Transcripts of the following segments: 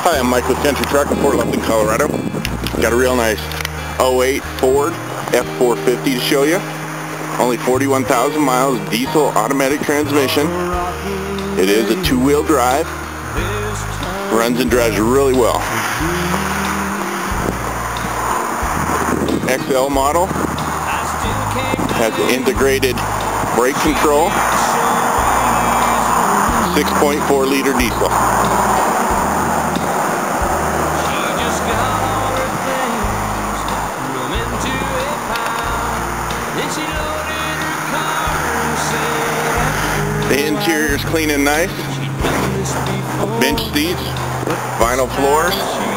Hi, I'm Mike with Country Truck in Lupton, Colorado. Got a real nice 08 Ford F450 to show you. Only 41,000 miles, diesel automatic transmission. It is a two-wheel drive. Runs and drives really well. XL model. Has integrated brake control. 6.4 liter diesel. The interior is clean and nice. Bench seats, vinyl floors.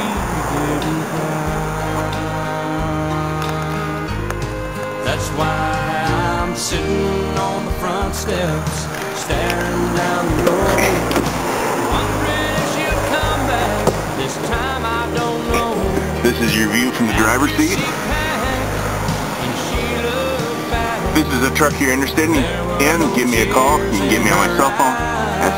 That's why I'm sitting on the front steps, staring down the road, wondering if she'll come back. This time I don't know. This is your view from the driver's seat. If this is a truck you're interested in, give me a call. You can get me on my cell phone at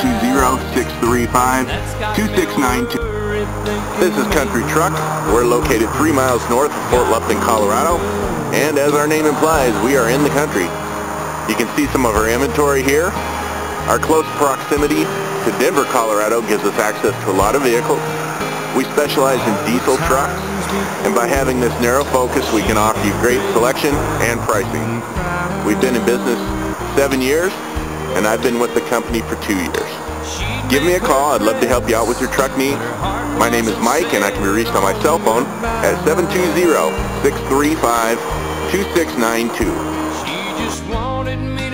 720-635-2692. This is Country Truck. We're located 3 miles north of Fort Lupton, Colorado, and as our name implies, we are in the country. You can see some of our inventory here. Our close proximity to Denver, Colorado gives us access to a lot of vehicles. We specialize in diesel trucks, and by having this narrow focus, we can offer you great selection and pricing. We've been in business 7 years, and I've been with the company for 2 years. Give me a call. I'd love to help you out with your truck needs. My name is Mike, and I can be reached on my cell phone at 720-635-2692. She just wanted me